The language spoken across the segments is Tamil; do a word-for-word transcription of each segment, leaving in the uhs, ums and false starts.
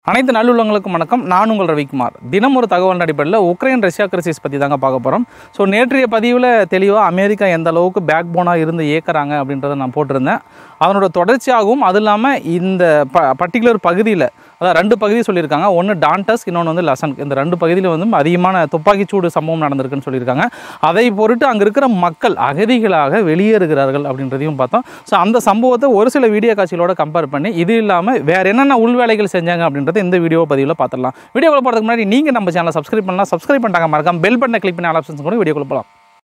அனைத்து நல்லுள்ளங்களுக்கும் வணக்கம். நான் உங்கள் ரவிக்குமார். தினம் ஒரு தகவல் அடிப்படையில் உக்ரைன் ரஷ்யா கிரைசிஸ் பற்றி தாங்க பார்க்க போகிறோம். ஸோ நேற்றைய பதிவில் தெளிவாக அமெரிக்கா எந்த அளவுக்கு பேக் போனாக இருந்து இயக்குறாங்க அப்படின்றத நான் போட்டிருந்தேன். அதனோட தொடர்ச்சியாகவும் அது இல்லாமல் இந்த ப பர்டிகுலர் பகுதியில் அதாவது ரெண்டு பகுதி சொல்லியிருக்காங்க. ஒன்று டான்டஸ், இன்னொன்று வந்து லசன். இந்த ரெண்டு பகுதியில் வந்து அதிகமான துப்பாக்கிச்சூடு சம்பவம் நடந்திருக்குன்னு சொல்லியிருக்காங்க. அதை பொறுத்து அங்கே இருக்கிற மக்கள் அகதிகளாக வெளியேறுகிறார்கள் அப்படின்றதையும் பார்த்தோம். ஸோ அந்த சம்பவத்தை ஒரு சில வீடியோ காட்சிகளோட கம்பேர் பண்ணி இது இல்லாமல் வேறு என்னென்ன உள்வேலைகள் செஞ்சாங்க அப்படின்றத இந்த வீடியோ பதிவில் பார்த்துடலாம். வீடியோக்குள்ள போகிறதுக்கு முன்னாடி நீங்கள் நம்ம சேனலை சப்ஸ்கிரைப் பண்ணலாம். சப்ஸ்கிரைப் பண்ணிட்டாங்க மறக்காம பெல் பட்டனை கிளிக் பண்ணி ஆல் ஆப்ஷன்ஸ் கூட வீடியோக்குள்ள போகலாம்.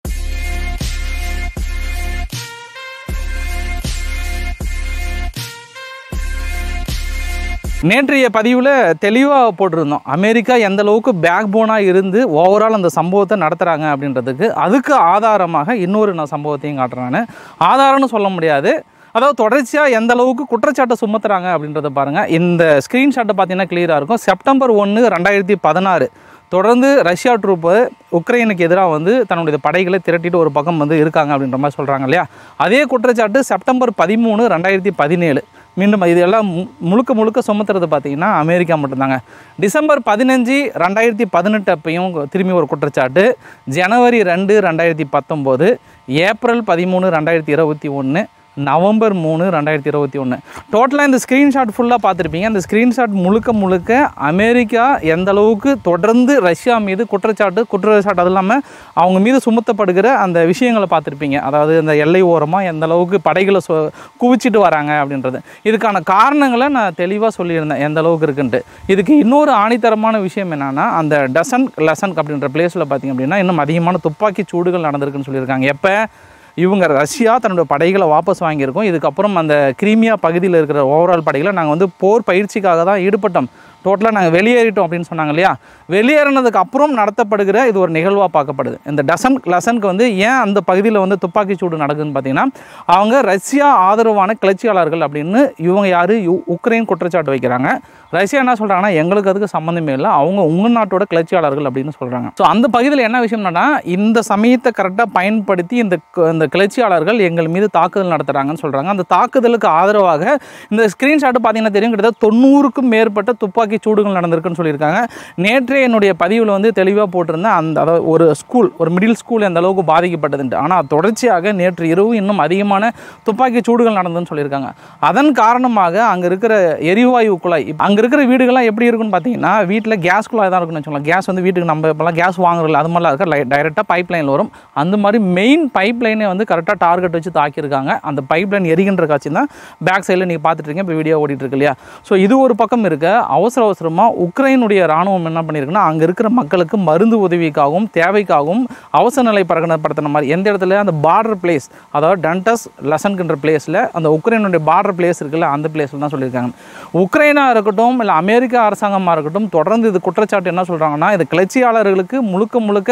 நேற்றைய பதிவில் தெளிவாக போட்டிருந்தோம். அமெரிக்கா எந்த அளவுக்கு பேக் போனாக இருந்து ஓவரால் அந்த சம்பவத்தை நடத்துகிறாங்க அப்படின்றதுக்கு. அதுக்கு ஆதாரமாக இன்னொரு நான் சம்பவத்தையும் காட்டுறேன். நான் ஆதாரம்னு சொல்ல முடியாது, அதாவது தொடர்ச்சியாக எந்த அளவுக்கு குற்றச்சாட்டை சுமத்துறாங்க அப்படின்றத பாருங்கள். இந்த ஸ்க்ரீன்ஷாட்டை பார்த்தீங்கன்னா கிளியராக இருக்கும். செப்டம்பர் ஒன்று ரெண்டாயிரத்தி பதினாறு தொடர்ந்து ரஷ்யா ட்ரூப்பு உக்ரைனுக்கு எதிராக வந்து தன்னுடைய படைகளை திரட்டிட்டு ஒரு பக்கம் வந்து இருக்காங்க அப்படின்ற மாதிரி சொல்கிறாங்க இல்லையா. அதே குற்றச்சாட்டு செப்டம்பர் பதிமூணு ரெண்டாயிரத்தி பதினேழு மீண்டும் இது எல்லாம் முழுக்க முழுக்க சுமத்துறது பார்த்திங்கன்னா அமெரிக்கா மட்டும்தாங்க. டிசம்பர் பதினஞ்சு ரெண்டாயிரத்தி பதினெட்டு அப்பையும் திரும்பி ஒரு குற்றச்சாட்டு. ஜனவரி ரெண்டு ரெண்டாயிரத்தி பத்தொம்போது, ஏப்ரல் பதிமூணு ரெண்டாயிரத்தி இருபத்தி ஒன்று, நவம்பர் மூணு ரெண்டாயிரத்தி இருபத்தி ஒன்று. டோட்டலாக இந்த ஸ்க்ரீன்ஷாட் ஃபுல்லாக பார்த்துருப்பீங்க. அந்த ஸ்க்ரீன்ஷாட் முழுக்க முழுக்க அமெரிக்கா எந்த அளவுக்கு தொடர்ந்து ரஷ்யா மீது குற்றச்சாட்டு குற்றச்சாட்டு அது இல்லாமல் அவங்க மீது சுமத்தப்படுகிற அந்த விஷயங்களை பார்த்துருப்பீங்க. அதாவது இந்த எல்லை ஓரமாக எந்த அளவுக்கு படைகளை சொ குவிச்சிட்டு வராங்க அப்படின்றது. இதுக்கான காரணங்களை நான் தெளிவாக சொல்லியிருந்தேன் எந்த அளவுக்கு இருக்குன்ட்டு. இதுக்கு இன்னொரு ஆணித்தரமான விஷயம் என்னென்னா, அந்த டசன் லசன் அப்படின்ற பிளேஸில் பார்த்திங்க அப்படின்னா இன்னும் அதிகமான துப்பாக்கி சூடுகள் நடந்திருக்குன்னு சொல்லியிருக்காங்க. எப்போ இவங்க ரஷ்யா தன்னோட படைகளை வாபஸ் வாங்கியிருக்கோம். இதுக்கப்புறம் அந்த கிரீமியா பகுதியில் இருக்கிற ஓவரால் படைகளை நாங்கள் வந்து போர் பயிற்சிக்காக தான் ஈடுபட்டோம், டோட்டலாக நாங்கள் வெளியேறிட்டோம் அப்படின்னு சொன்னாங்க இல்லையா. வெளியேறினதுக்கு அப்புறம் நடத்தப்படுகிற இது ஒரு நிகழ்வாக பார்க்கப்படுது. இந்த டசன் லசனுக்கு வந்து ஏன் அந்த பகுதியில் வந்து துப்பாக்கி சூடு நடக்குதுன்னு பார்த்தீங்கன்னா, அவங்க ரஷ்யா ஆதரவான கிளர்ச்சியாளர்கள் அப்படின்னு இவங்க யார் உக்ரைன் குற்றச்சாட்டு வைக்கிறாங்க. ரஷ்யா என்ன சொல்கிறாங்கன்னா, எங்களுக்கு அதுக்கு சம்மந்தமே இல்லை, அவங்க உங்கள் நாட்டோட கிளர்ச்சியாளர்கள் அப்படின்னு சொல்கிறாங்க. ஸோ அந்த பகுதியில் என்ன விஷயம்னா, இந்த சமயத்தை கரெக்டாக பயன்படுத்தி இந்த இந்த கிளர்ச்சியாளர்கள் எங்கள் மீது தாக்குதல் நடத்துகிறாங்கன்னு சொல்கிறாங்க. அந்த தாக்குதலுக்கு ஆதரவாக இந்த ஸ்க்ரீன்ஷாட்டு பார்த்தீங்கன்னா தெரியும், கிட்டத்தட்ட தொண்ணூறுக்கும் மேற்பட்ட துப்பாக்கி சூடுகள் நடந்திருக்குன்னு சொல்லியிருக்காங்க. நேற்றே என்னுடைய பதிவில் வந்து தெளிவாக போட்டிருந்தேன். அந்த அதாவது ஒரு ஸ்கூல் ஒரு மிடில் ஸ்கூல் எந்த அளவுக்கு பாதிக்கப்பட்டதுன்ட்டு. ஆனால் தொடர்ச்சியாக நேற்று இரவு இன்னும் அதிகமான துப்பாக்கி சூடுகள் நடந்ததுன்னு சொல்லியிருக்காங்க. அதன் காரணமாக அங்கே இருக்கிற எரிவாயு குழாய், அங்கே இருக்கிற வீடுகள்லாம் எப்படி இருக்குன்னு பார்த்தீங்கன்னா, வீட்டில் கேஸ் குழாய் தான் இருக்குன்னு வச்சுக்கோங்களேன். கேஸ் வந்து வீட்டுக்கு நம்ம இப்போலாம் கேஸ் வாங்குறதில்ல, அது மாதிரிலாம் இருக்க டைரெக்டாக பைப் லைனில் வரும். அந்த மாதிரி மெயின் பைப் லைனே வந்து கரெக்டாக டார்கெட் வச்சு தாக்கியிருக்காங்க. அந்த பைப் லைன் எரிகின்ற காட்சி தான் பேக் சைடில் நீங்கள் பார்த்துட்டு இருக்கீங்க. இப்போ வீடியோ ஓடிட்டு இருக்கு இல்லையா. ஸோ இது ஒரு பக்கம் இருக்க, அவசர அவசரமாக உக்ரைனுடைய இராணுவம் என்ன பண்ணியிருக்குன்னா, அங்கே இருக்கிற மக்களுக்கு மருந்து உதவிக்காகவும் தேவைக்காகவும் அவசர நிலை பிரகடனப்படுத்தின மாதிரி எந்த இடத்துல அந்த பார்டர் பிளேஸ், அதாவது டன்டஸ் லசன்கின்ற பிளேஸில் அந்த உக்ரைனுடைய பார்டர் பிளேஸ் இருக்குல்ல, அந்த பிளேஸில் தான் சொல்லியிருக்காங்க. உக்ரைனாக இருக்கட்டும் இல்லை அமெரிக்கா அரசாங்கமாக இருக்கட்டும் தொடர்ந்து இது குற்றச்சாட்டு என்ன சொல்கிறாங்கன்னா, இது கிளர்ச்சியாளர்களுக்கு முழுக்க முழுக்க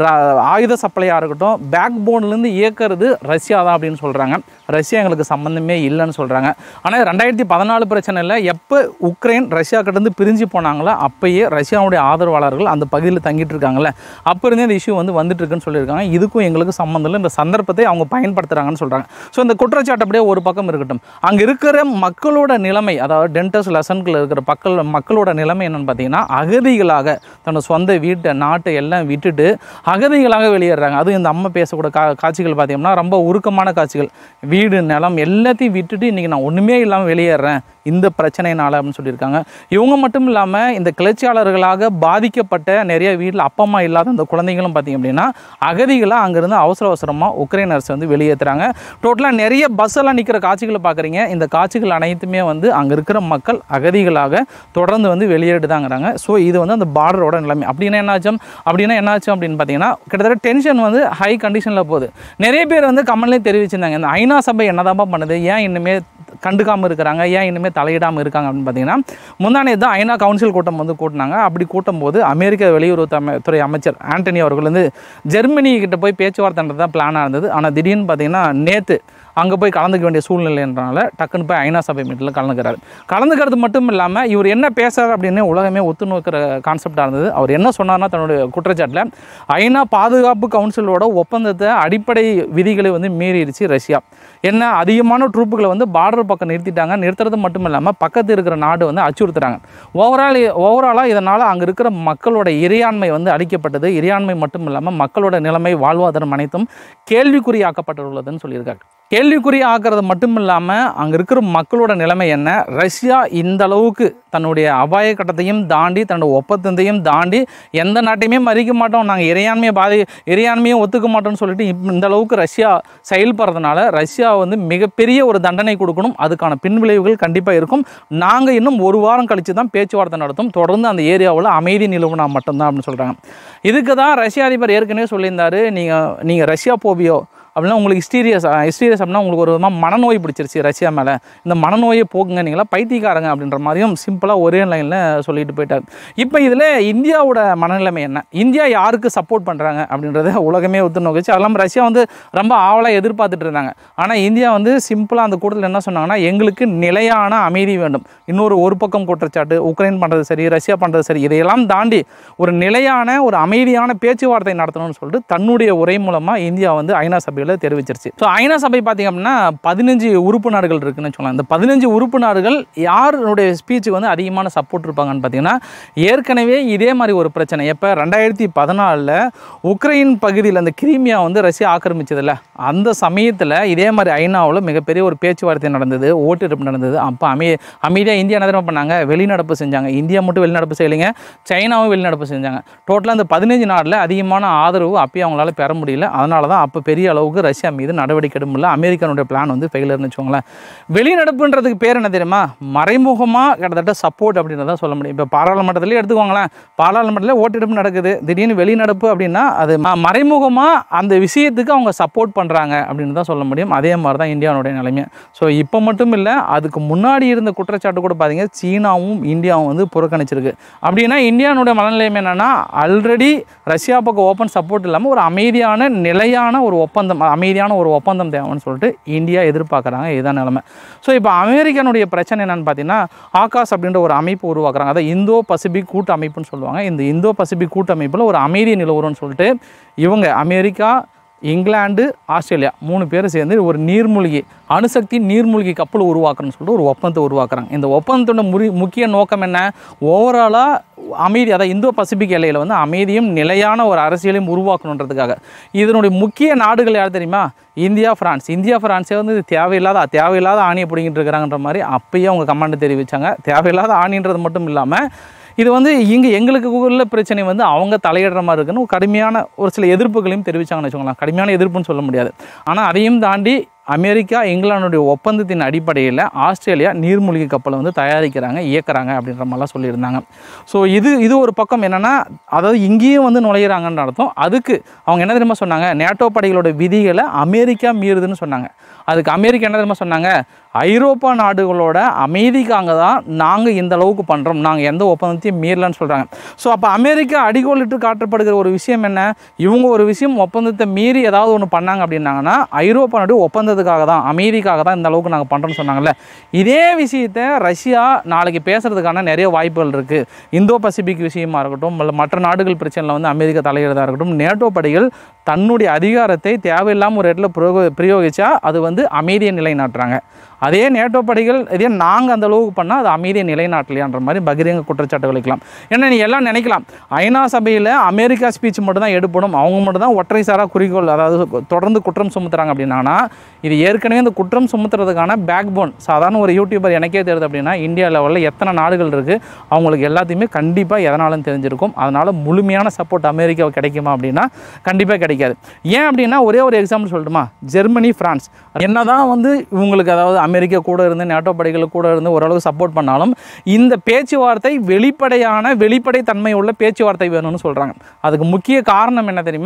ஆயுத சப்ளையாக இருக்கட்டும் பேக் போன்லேருந்து இயக்கிறது ரஷ்யா தான் அப்படின்னு சொல்கிறாங்க. ரஷ்யா எங்களுக்கு சம்மந்தமே இல்லைன்னு சொல்கிறாங்க. ஆனால் ரெண்டாயிரத்தி பதினாலு பிரச்சனை இல்லை, எப்போ உக்ரைன் ரஷ்யா கிட்டேருந்து பிரிஞ்சு போனாங்களோ அப்போயே ரஷ்யாவுடைய ஆதரவாளர்கள் அந்த பகுதியில் தங்கிட்டு இருக்காங்கல்ல, அப்போ இருந்தே இந்த இஷ்யூ வந்து வந்துட்டு இருக்குன்னு சொல்லியிருக்காங்க. இதுக்கும் எங்களுக்கு சம்மந்தம் இல்லை, இந்த சந்தர்ப்பத்தை அவங்க பயன்படுத்துகிறாங்கன்னு சொல்கிறாங்க. ஸோ இந்த குற்றச்சாட்டு அப்படியே ஒரு பக்கம் இருக்கட்டும். அங்கே இருக்கிற மக்களோட நிலைமை, அதாவது டென்டஸ் லசன்கில் இருக்கிற மக்கள் மக்களோட நிலைமை என்னென்னு பார்த்தீங்கன்னா, அகதிகளாக தன்னோட சொந்த வீட்டை நாட்டை எல்லாம் விட்டுட்டு அகதிகளாக வெளியேறாங்க. அதுவும் இந்த அம்மா பேசக்கூட கா காட்சிகள் பார்த்தீங்கன்னா ரொம்ப உருக்கமான காட்சிகள். வீடு நிலம் எல்லாத்தையும் விட்டுட்டு இன்றைக்கி நான் ஒன்றுமே இல்லாமல் வெளியேறேன் இந்த பிரச்சனையினால் அப்படின்னு சொல்லியிருக்காங்க. இவங்க மட்டும் இல்லாமல் இந்த கிளர்ச்சியாளர்களாக பாதிக்கப்பட்ட நிறைய வீட்டில் அப்பா அம்மா இல்லாத அந்த குழந்தைங்களும் பார்த்திங்க அப்படின்னா அகதிகளாக அங்கேருந்து அவசர அவசரமாக உக்ரைன் அரசு வந்து வெளியேற்றுறாங்க. டோட்டலாக நிறைய பஸ் எல்லாம் நிற்கிற காட்சிகளை பார்க்குறீங்க. இந்த காட்சிகள் அனைத்துமே வந்து அங்கே இருக்கிற மக்கள் அகதிகளாக தொடர்ந்து வந்து வெளியேடுதாங்கிறாங்க. ஸோ இது வந்து அந்த பார்டரோட நிலைமை. அப்படின்னா என்னாச்சும் அப்படின்னா என்னாச்சும் அப்படின்னு பார்த்தீங்கன்னா, கிட்டத்தட்ட டென்ஷன் வந்து ஹை கண்டிஷனில் போகுது. நிறைய பேர் வந்து கமெண்ட்லேயே தெரிவிச்சிருந்தாங்க, இந்த ஐநா சபை என்னதான்ப்பா பண்ணுது, ஏன் இன்னுமே கண்டுக்காமல் இருக்கிறாங்க, ஏன் இனிமேல் தலையிடாமல் இருக்காங்க அப்படின்னு பார்த்தீங்கன்னா, முந்தானே தான் ஐநா கவுன்சில் கூட்டம் வந்து கூட்டினாங்க. அப்படி கூட்டும் போது அமெரிக்க வெளியுறவுத்துறை அமைச்சர் ஆண்டனி அவர்கள் வந்து ஜெர்மனி கிட்ட போய் பேச்சுவார்த்தை தான் பிளானாக இருந்தது. ஆனால் திடீர்னு பார்த்தீங்கன்னா நேற்று அங்கே போய் கலந்துக்க வேண்டிய சூழ்நிலைன்றனால டக்குன்னு போய் ஐநா சபை மீட்டில் கலந்துக்கிறாரு. கலந்துக்கிறது மட்டும் இல்லாமல் இவர் என்ன பேசுகிறார் அப்படின்னு உலகமே ஒத்து நோக்கிற கான்செப்டாக இருந்தது. அவர் என்ன சொன்னார்னா தன்னுடைய குற்றச்சாட்டில் ஐநா பாதுகாப்பு கவுன்சிலோட ஒப்பந்தத்தை அடிப்படை விதிகளை வந்து மீறிடுச்சு ரஷ்யா. என்ன அதிகமான ட்ரூப்புகளை வந்து பார்டர் பக்கம் நிறுத்திட்டாங்க. நிறுத்துறது மட்டும் இல்லாமல் பக்கத்து இருக்கிற நாடு வந்து அச்சுறுத்துறாங்க. ஓவரால் ஓவராலாக இதனால் அங்கே இருக்கிற மக்களோட இறையாண்மை வந்து அளிக்கப்பட்டது. இறையாண்மை மட்டும் இல்லாமல் மக்களோட நிலைமை வாழ்வாதாரம் அனைத்தும் கேள்விக்குறியாக்கப்பட்டுள்ளதுன்னு சொல்லியிருக்காங்க. கேள்விக்குறி ஆக்கிறது மட்டும் இல்லாமல் அங்கே இருக்கிற மக்களோட நிலைமை என்ன, ரஷ்யா இந்த அளவுக்கு தன்னுடைய அபாய கட்டத்தையும் தாண்டி தன்னோட ஒப்பந்தத்தையும் தாண்டி எந்த நாட்டையுமே மறிக்க மாட்டோம், நாங்கள் இறையாண்மையை பாதி இறையாண்மையும் ஒத்துக்க மாட்டோம்னு சொல்லிட்டு இந்த அளவுக்கு ரஷ்யா செயல்படுறதுனால ரஷ்யா வந்து மிகப்பெரிய ஒரு தண்டனை கொடுக்கணும். அதுக்கான பின்விளைவுகள் கண்டிப்பாக இருக்கும். நாங்கள் இன்னும் ஒரு வாரம் கழித்து தான் பேச்சுவார்த்தை நடத்தும், தொடர்ந்து அந்த ஏரியாவில் அமைதி நிலவுனா மட்டும்தான் அப்படின்னு சொல்கிறாங்க. இதுக்கு தான் ரஷ்ய அதிபர் ஏற்கனவே சொல்லியிருந்தார், நீங்கள் நீங்கள் ரஷ்யா போவியோ அப்படின்னா உங்களுக்கு ஹிஸ்டீரியஸ் ஹிஸ்டீரியஸ் அப்படின்னா உங்களுக்கு ஒரு விதமாக மனநோய் பிடிச்சிருச்சு ரஷ்யா மேலே, இந்த மனநோயை போக்குங்க, நீங்களா பைத்தியக்காரங்க அப்படின்ற மாதிரியும் சிம்பிளாக ஒரே லைனில் சொல்லிட்டு போயிட்டார். இப்போ இதில் இந்தியாவோட மனநிலைமை என்ன, இந்தியா யாருக்கு சப்போர்ட் பண்ணுறாங்க அப்படின்றத உலகமே ஒத்து நோக்கிச்சு. அதெல்லாம் ரஷ்யா வந்து ரொம்ப ஆவலாக எதிர்பார்த்துட்டு இருந்தாங்க. ஆனால் இந்தியா வந்து சிம்பிளாக அந்த கூட்டத்தில் என்ன சொன்னாங்கன்னா, எங்களுக்கு நிலையான அமைதி வேண்டும். இன்னொரு ஒரு பக்கம் குற்றச்சாட்டு உக்ரைன் பண்ணுறது சரி, ரஷ்யா பண்ணுறது சரி, இதையெல்லாம் தாண்டி ஒரு நிலையான ஒரு அமைதியான பேச்சுவார்த்தை நடத்தணும்னு சொல்லிட்டு தன்னுடைய உரை மூலமாக இந்தியா வந்து ஐநா சபை தெரிவிச்சிருச்சு. ஸோ ஐநா சபை பார்த்தீங்க அப்படின்னா பதினஞ்சு உறுப்பு நாடுகள் இருக்குன்னு சொல்லலாம். இந்த பதினஞ்சு உறுப்பு நாடுகள் யாருடைய ஸ்பீச்சுக்கு வந்து அதிகமான சப்போர்ட் இருப்பாங்கன்னு பார்த்தீங்கன்னா, ஏற்கனவே இதே மாதிரி ஒரு பிரச்சனை எப்போ ரெண்டாயிரத்தி பதினாலில் உக்ரைன் பகுதியில் அந்த கிரீமியா வந்து ரஷ்யா ஆக்கிரமிச்சதில்ல, அந்த சமயத்தில் இதே மாதிரி ஐநாவில் மிகப்பெரிய ஒரு பேச்சுவார்த்தை நடந்தது, ஓட்டெடுப்பு நடந்தது. அப்போ அமே அமைதியாக இந்தியா என்ன பண்ணாங்க, வெளிநடப்பு செஞ்சாங்க. இந்தியா மட்டும் வெளிநடப்பு செய்யலைங்க, சைனாவும் வெளிநடப்பு செஞ்சாங்க. டோட்டலாக அந்த பதினஞ்சு நாட்டில் அதிகமான ஆதரவு அப்பயும் அவங்களால பெற முடியல. அதனால தான் அப்போ பெரிய அளவுக்கு ரஷ்யா மீது நடவடிக்கை எடுக்க முடியல. அமெரிக்கானுடைய பிளான் வந்து ஃபெயிலர்னு வச்சுக்கோங்களேன். வெளிநடப்புன்றதுக்கு பேர் என்ன தெரியுமா, மறைமுகமாக கிட்டத்தட்ட சப்போர்ட் அப்படின்றத சொல்ல முடியும். இப்போ பாராளுமன்றத்திலே எடுத்துக்கோங்களேன், பாராளுமன்றத்தில் ஓட்டெடுப்பு நடக்குது, திடீர்னு வெளிநடப்பு அப்படின்னா அது மறைமுகமாக அந்த விஷயத்துக்கு அவங்க சப்போர்ட் பண்ணுறாங்க அப்படின்னு தான் சொல்ல முடியும். அதே மாதிரி தான் இந்தியாவுடைய நிலைமை. ஸோ இப்போ மட்டும் இல்லை, அதுக்கு முன்னாடி இருந்த குற்றச்சாட்டு கூட பார்த்தீங்கன்னா சீனாவும் இந்தியாவும் வந்து புறக்கணிச்சிருக்கு. அப்படின்னா இந்தியாவுடைய மனநிலைமை என்னென்னா, ஆல்ரெடி ரஷ்யா பக்கம் ஓப்பன் சப்போர்ட் இல்லாமல் ஒரு அமைதியான நிலையான ஒரு ஒப்பந்தம் அமைதியான ஒரு ஒப்பந்தம் தேவைன்னு சொல்லிட்டு இந்தியா எதிர்பார்க்குறாங்க. இதுதான் நிலைமை. ஸோ இப்போ அமெரிக்கனுடைய பிரச்சனை என்னென்னு பார்த்தீங்கன்னா, ஆகாஷ் அப்படின்ற ஒரு அமைப்பு உருவாக்குறாங்க. அதை இந்தோ பசிபிக் கூட்டு அமைப்புன்னு சொல்லுவாங்க. இந்த இந்தோ பசிபிக் கூட்டு அமைப்பில் ஒரு அமைதி நிலவரம்னு சொல்லிட்டு இவங்க அமெரிக்கா, இங்கிலாந்து, ஆஸ்திரேலியா மூணு பேரும் சேர்ந்து ஒரு நீர்மூழ்கி அணுசக்தி நீர்மூழ்கி கப்பல் உருவாக்குறன்னு சொல்லிட்டு ஒரு ஒப்பந்தத்தை உருவாக்குறாங்க. இந்த ஒப்பந்தத்தோட முறி முக்கிய நோக்கம் என்ன, ஓவராலாக அமைதி, அதாவது இந்தோ பசிபிக் எல்லையில் வந்து அமைதியும் நிலையான ஒரு அரசியலையும் உருவாக்கணுன்றதுக்காக. இதனுடைய முக்கிய நாடுகள் யார் தெரியுமா, இந்தியா, பிரான்ஸ். இந்தியா பிரான்ஸே வந்து இது தேவையில்லாத தேவையில்லாத ஆணியை பிடிங்கிட்டு இருக்கிறாங்கன்ற மாதிரி அப்பயே அவங்க கமாண்ட் தெரிவித்தாங்க. தேவையில்லாத ஆணின்றது மட்டும் இல்லாமல் இது வந்து இங்கே எங்களுக்கு உள்ள பிரச்சனை வந்து அவங்க தலையிடுற மாதிரி இருக்குன்னு கடுமையான ஒரு சில எதிர்ப்புகளையும் தெரிவித்தாங்கன்னு வச்சுக்கோங்களேன். கடுமையான எதிர்ப்புன்னு சொல்ல முடியாது. ஆனால் அதையும் தாண்டி அமெரிக்கா, இங்கிலாந்துடைய ஒப்பந்தத்தின் அடிப்படையில் ஆஸ்திரேலியா நீர்மூழ்கி கப்பலை வந்து தயாரிக்கிறாங்க, இயக்குறாங்க அப்படின்ற மாதிரிலாம் சொல்லியிருந்தாங்க. ஸோ இது இது ஒரு பக்கம் என்னென்னா, அதாவது இங்கேயும் வந்து நுழையிறாங்கன்னு அர்த்தம். அதுக்கு அவங்க என்ன தெரியுமா சொன்னாங்க, நேட்டோ படைகளோட விதிகளை அமெரிக்கா மீறுதுன்னு சொன்னாங்க. அதுக்கு அமெரிக்கா என்ன தெரியுமா சொன்னாங்க, ஐரோப்பா நாடுகளோட அமைதிக்காக தான் நாங்கள் இந்த அளவுக்கு பண்ணுறோம், நாங்கள் எந்த ஒப்பந்தத்தையும் மீறலன்னு சொல்கிறாங்க. ஸோ அப்போ அமெரிக்கா அடிகோலிட்டு காட்டப்படுகிற ஒரு விஷயம் என்ன, இவங்க ஒரு விஷயம் ஒப்பந்தத்தை மீறி ஏதாவது ஒன்று பண்ணாங்க அப்படின்னாங்கன்னா ஐரோப்பா நாடு ஒப்பந்தத்துக்காக தான், அமைதிக்காக தான் இந்த அளவுக்கு நாங்கள் பண்ணுறோன்னு சொன்னாங்கல்ல. இதே விஷயத்தை ரஷ்யா நாளைக்கு பேசுகிறதுக்கான நிறைய வாய்ப்புகள் இருக்குது. இந்தோ பசிபிக் விஷயமா இருக்கட்டும், இல்லை மற்ற நாடுகள் பிரச்சனையில் வந்து அமெரிக்கா தலையிடுறதா இருக்கட்டும், நேட்டோ படைகள் தன்னுடைய அதிகாரத்தை தேவையில்லாமல் ஒரு இடத்துல பிரயோக பிரயோகித்தா அது வந்து அமைதியை நிலைநாட்டுறாங்க. அதே நேட்டோ படைகள் இதே நாங்கள் அந்த அளவுக்கு பண்ணால் அது அமைதியை நிலைநாட்டலையான்ற மாதிரி பகிரங்க குற்றச்சாட்டுகள் வைக்கலாம். ஏன்னா நீ எல்லாம் நினைக்கலாம், ஐநா சபையில் அமெரிக்கா ஸ்பீச் மட்டும் தான் எடுப்படும், அவங்க மட்டும் தான் ஒற்றை சாரா குறிக்கோள், அதாவது தொடர்ந்து குற்றம் சுமத்துறாங்க அப்படின்னா, இது ஏற்கனவே இந்த குற்றம் சுமத்துறதுக்கான பேக் போன் சாதாரண ஒரு யூடியூபர் எனக்கே தெரியுது அப்படின்னா இந்தியா லெவலில் எத்தனை நாடுகள் இருக்குது, அவங்களுக்கு எல்லாத்தையுமே கண்டிப்பாக எதனாலும் தெரிஞ்சிருக்கும். அதனால் முழுமையான சப்போர்ட் அமெரிக்காவுக்கு கிடைக்குமா அப்படின்னா கண்டிப்பாக கிடைக்காது. ஏன் அப்படின்னா ஒரே ஒரு எக்ஸாம்பிள் சொல்லட்டுமா, ஜெர்மனி, பிரான்ஸ் என்ன தான் வந்து இவங்களுக்கு அதாவது அமெரிக்கா கூட இருந்து நேட்டோ படைகள் கூட இருந்து ஓரளவு சப்போர்ட் பண்ணாலும் இந்த பேச்சுவார்த்தை வெளிப்படையான வெளிப்படை தன்மை உள்ள பேச்சுவார்த்தை வேணும்னு சொல்கிறாங்க. அதுக்கு முக்கிய காரணம் என்ன தெரியுமா,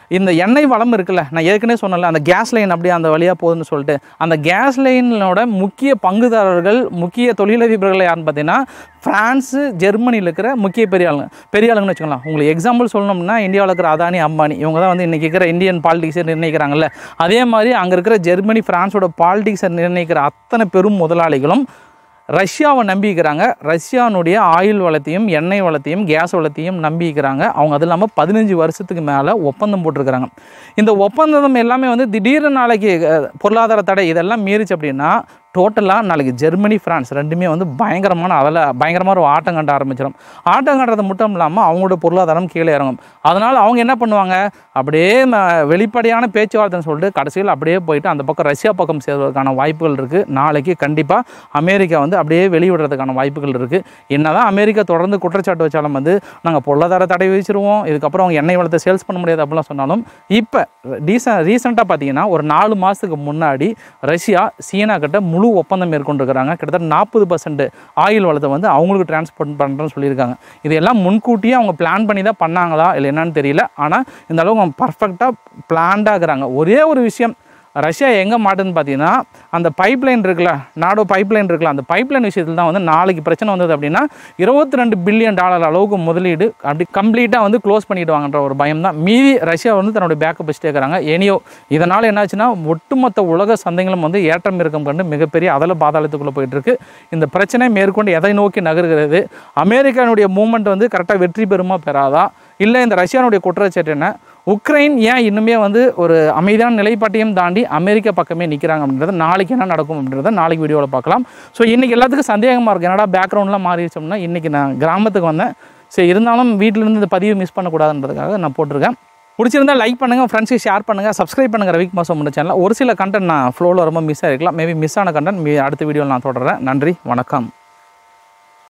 இந்த எண்ணெய் வளம் இருக்குல்ல, நான் ஏற்கனவே சொன்னல அந்த கேஸ் லைன் அப்படியே அந்த வழியாக போகுதுன்னு சொல்லிட்டு, அந்த கேஸ் லைனோட முக்கிய பங்குதாரர்கள், முக்கிய தொழிலதிபர்கள் யாருன்னு பார்த்தீங்கன்னா ஃப்ரான்ஸு, ஜெர்மனியில் இருக்கிற முக்கிய பெரிய ஆளுங்க பெரிய ஆளுங்கன்னு வச்சுக்கலாம். உங்களுக்கு எக்ஸாம்பிள் சொல்லணும்னா இந்தியாவில் இருக்கிற அதானி, அம்பானி, இவங்க தான் வந்து இன்றைக்கி இருக்கிற இந்தியன் பாலிடிக்ஸை நிர்ணயிக்கிறாங்கல்ல. அதே மாதிரி அங்கே இருக்கிற ஜெர்மனி, ஃப்ரான்ஸோட பாலிடிக்ஸை நிர்ணயிக்கிற அத்தனை பெரும் முதலாளிகளும் ரஷ்யாவை நம்பிக்கிறாங்க. ரஷ்யானுடைய ஆயில் வளத்தையும், எண்ணெய் வளத்தையும், கேஸ் வளத்தையும் நம்பிக்கிறாங்க. அவங்க அது இல்லாமல் பதினஞ்சு வருஷத்துக்கு மேலே ஒப்பந்தம் போட்டிருக்கிறாங்க. இந்த ஒப்பந்தம் எல்லாமே வந்து திடீர்னு நாளைக்கு பொருளாதார தடை இதெல்லாம் மீறிச்சு அப்படின்னா டோட்டலாக நாளைக்கு ஜெர்மனி, ஃப்ரான்ஸ் ரெண்டுமே வந்து பயங்கரமான அதில் பயங்கரமாக ஒரு ஆட்டம் கட்ட ஆரம்பிச்சிடும். ஆட்டம் கட்டுறது மட்டும் இல்லாமல் அவங்களோட பொருளாதாரம் கீழே இறங்கும். அதனால் அவங்க என்ன பண்ணுவாங்க, அப்படியே வெளிப்படையான பேச்சுவார்த்தைன்னு சொல்லிட்டு கடைசியில் அப்படியே போயிட்டு அந்த பக்கம் ரஷ்யா பக்கம் சேர்வதற்கான வாய்ப்புகள் இருக்குது. நாளைக்கு கண்டிப்பாக அமெரிக்கா வந்து அப்படியே வெளியிடுறதுக்கான வாய்ப்புகள் இருக்குது. என்ன தான் அமெரிக்கா தொடர்ந்து குற்றச்சாட்டு வச்சாலும் வந்து நாங்கள் பொருளாதார தடை விதிச்சிருவோம், இதுக்கப்புறம் அவங்க எண்ணெய் வளத்தை சேல்ஸ் பண்ண முடியாது அப்படிலாம் சொன்னாலும், இப்போ ரீசன் ரீசெண்டாக பார்த்தீங்கன்னா ஒரு நாலு மாதத்துக்கு முன்னாடி ரஷ்யா சீனா கிட்ட முழு ஒப்பந்தம் மேற்கொண்டிருக்கிறாங்க. கிட்டத்தட்ட நாற்பது பர்சன்ட் ஆயில் வளத்தை வந்து அவங்களுக்கு டிரான்ஸ்போர்ட் பண்ணுறேன்னு சொல்லியிருக்காங்க. இதெல்லாம் முன்கூட்டியே அவங்க பிளான் பண்ணி தான் பண்ணாங்களா இல்லை என்னன்னு தெரியல. ஆனால் இந்த அளவுக்கு அவங்க பர்ஃபெக்டாக பிளான்டாகிறாங்க. ஒரே ஒரு விஷயம், ரஷ்யா எங்கே மாட்டுன்னு பார்த்தீங்கன்னா அந்த பைப்லைன் இருக்குல்ல, நாடோ பைப்லைன் இருக்குல்ல, அந்த பைப்லைன் விஷயத்தில் தான் வந்து நாளைக்கு பிரச்சனை வந்தது அப்படின்னா இருபத்தி ரெண்டு பில்லியன் டாலர் அளவுக்கு முதலீடு அப்படி கம்ப்ளீட்டாக வந்து க்ளோஸ் பண்ணிவிடுவாங்கன்ற ஒரு பயம் தான். மீதி ரஷ்யா வந்து தன்னுடைய பேக்கப் வச்சுட்டே இருக்கிறாங்க. ஏனியோ இதனால் என்னாச்சுன்னா ஒட்டுமொத்த உலக சந்தைகளும் வந்து ஏற்றம் இருக்கும் கண்டு மிகப்பெரிய அதில் பாதாளத்துக்குள்ளே போயிட்டுருக்கு. இந்த பிரச்சனை மேற்கொண்டு எதை நோக்கி நகர்கிறது, அமெரிக்கானுடைய மூவ்மெண்ட் வந்து கரெக்டாக வெற்றி பெறுமா பெறாதா, இல்லை இந்த ரஷ்யானுடைய குற்றச்சாட்டு என்ன, உக்ரைன் ஏன் இன்னுமே வந்து ஒரு அமைதியான நிலைப்பாட்டையும் தாண்டி அமெரிக்கா பக்கமே நிற்கிறாங்க அப்படின்றத நாளைக்கு என்ன நடக்கும் அப்படின்றத நாளைக்கு வீடியோவில் பார்க்கலாம். ஸோ இன்றைக்கி எல்லாத்துக்கும் சந்தேகமாக இருக்குது, என்னடா பேக்ரவுண்ட்லாம் மாறிச்சோம்னா. இன்றைக்கி நான் கிராமத்துக்கு வந்தேன். சரி, இருந்தாலும் வீட்டிலேருந்து இந்த பதிவு மிஸ் பண்ணக்கூடாதுன்றதுக்காக நான் போட்டிருக்கேன். பிடிச்சிருந்தால் லைக் பண்ணுங்கள், ஃப்ரெண்ட்ஸுக்கு ஷேர் பண்ணுங்கள், சப்ஸ்கிரைப் பண்ணுங்கள் ரவிக்குமார் சோமு சேனலில். ஒரு சில கண்டென்ட் நான் ஃப்ளோவில் ரொம்ப மிஸ் ஆகிருக்கலாம். மேபி மிஸ் ஆன கண்டென்ட் அடுத்த வீடியோவில் நான் தொடர்றேன். நன்றி, வணக்கம்.